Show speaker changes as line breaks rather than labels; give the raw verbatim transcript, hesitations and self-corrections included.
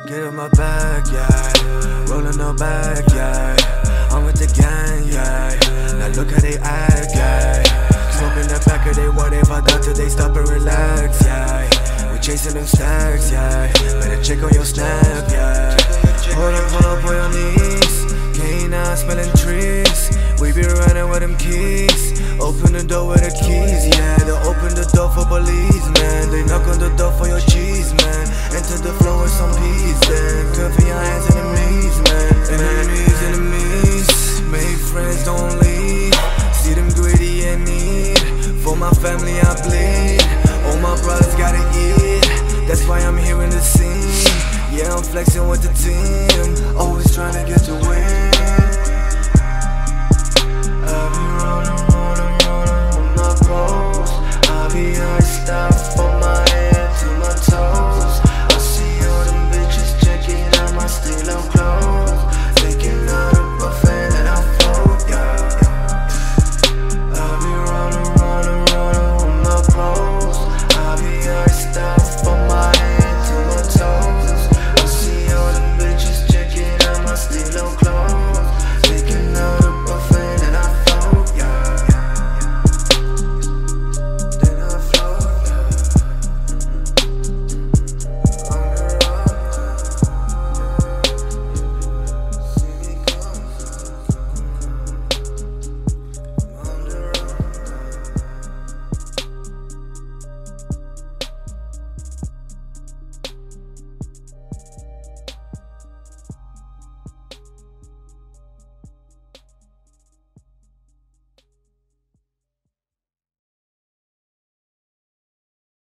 Get in my bag, yeah. Rolling the back, yeah. I'm with the gang, yeah. Now look how they act, yeah. Smoking the back of they want they fuck out till they stop and relax, yeah. We chasing them stacks, yeah. Better check on your snap, yeah. Hold up, hold up on your knees. Canine smelling trees. We be running with them keys. Open the door with the keys, yeah. They open the door for police, man. They knock on the door for your cheese, man. Enter the floor with some peace, then cover your hands enemies, man. Enemies, enemies. Make friends, don't leave. See them greedy and need. For my family I bleed. All my brothers gotta eat. That's why I'm here in the scene. Yeah, I'm flexing with the team. Always trying to get to win. I be rolling, rolling, rolling on the post. I be iced out.